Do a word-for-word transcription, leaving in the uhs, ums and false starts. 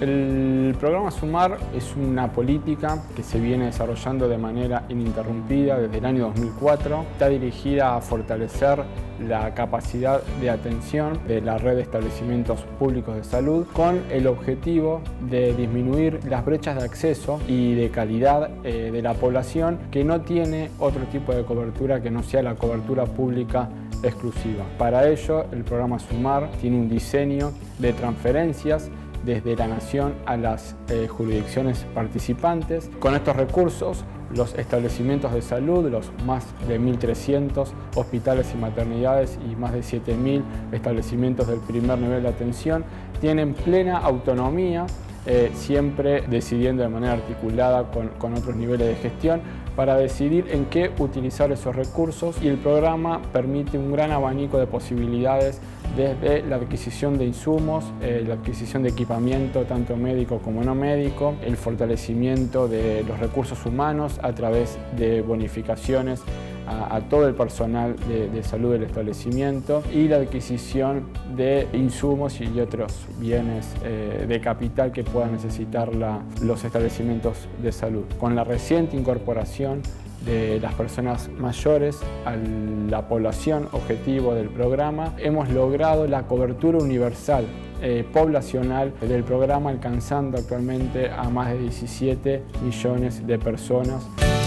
El programa SUMAR es una política que se viene desarrollando de manera ininterrumpida desde el año dos mil cuatro. Está dirigida a fortalecer la capacidad de atención de la red de establecimientos públicos de salud con el objetivo de disminuir las brechas de acceso y de calidad eh, de la población que no tiene otro tipo de cobertura que no sea la cobertura pública exclusiva. Para ello, el programa SUMAR tiene un diseño de transferencias desde la nación a las eh, jurisdicciones participantes. Con estos recursos, los establecimientos de salud, los más de mil trescientos hospitales y maternidades y más de siete mil establecimientos del primer nivel de atención, tienen plena autonomía, eh, siempre decidiendo de manera articulada con, con otros niveles de gestión, para decidir en qué utilizar esos recursos, y el programa permite un gran abanico de posibilidades desde la adquisición de insumos, eh, la adquisición de equipamiento tanto médico como no médico, el fortalecimiento de los recursos humanos a través de bonificaciones a, a todo el personal de, de salud del establecimiento, y la adquisición de insumos y otros bienes eh, de capital que puedan necesitar la, los establecimientos de salud. Con la reciente incorporación de las personas mayores a la población objetivo del programa, hemos logrado la cobertura universal eh, poblacional del programa, alcanzando actualmente a más de diecisiete millones de personas.